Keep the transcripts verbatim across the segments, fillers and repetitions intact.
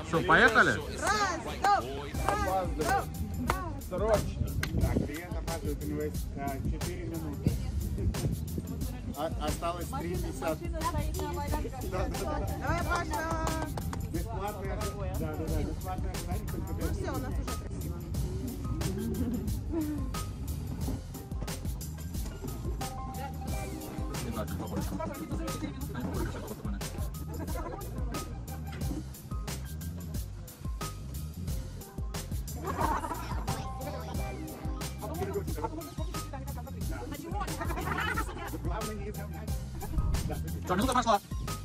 Что, поехали? Раз, стоп! Раз, стоп! Срочно. Так, клиент опаздывает, у него есть четыре минуты. Осталось три пятьдесят. Давай, Паша! Бесплатное ожидание. Да, да, да, бесплатное ожидание. Ну все, у нас уже красиво. Что, минута прошла?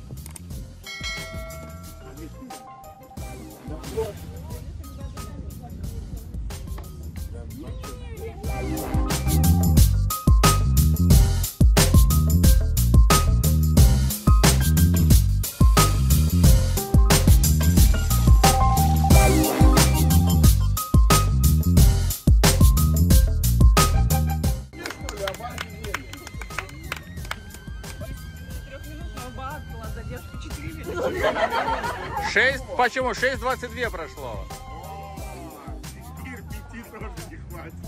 Шесть, почему? шесть двадцать два прошло. Ир, пяти тоже не хватит.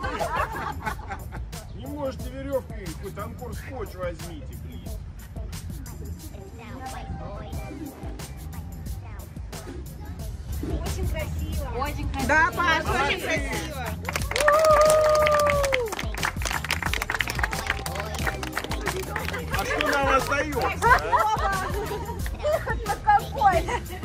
Не можете веревкой, хоть анкор скотч возьмите, блин. Очень красиво. Очень красиво. Да, Паша, очень красиво. А что нам остается? Выход на какой?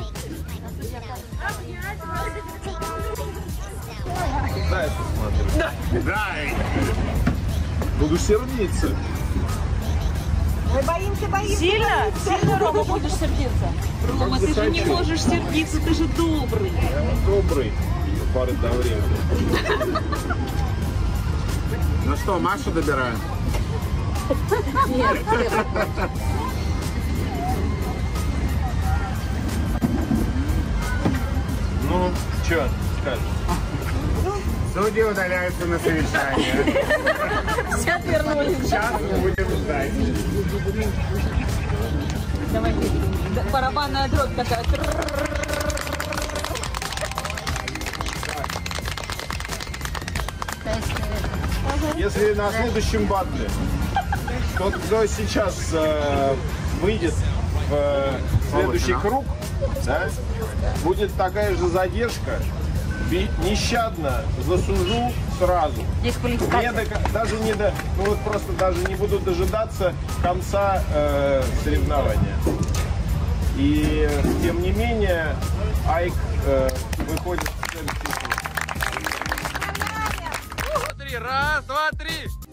Дай посмотрю. Дай. Буду сердиться. Мы боимся, боимся. Сильно? Сильно, Рома, будешь сердиться? Рома, ты же не можешь сердиться, ты же добрый. Я добрый. До поры до времени. Ну что, Машу добираем? Нет, Ну, что скажешь? Судьи удаляются на совещание. все отвернулись. Сейчас мы будем ждать. Давай, барабанная дробь такая. Если на следующем батле тот, кто сейчас э, выйдет в э, следующий круг, да, будет такая же задержка, би- нещадно засужу сразу. Не до- даже не до, ну вот просто даже не буду дожидаться конца э, соревнования. И тем не менее Айк э, выходит в следующий круг. Раз, два, три.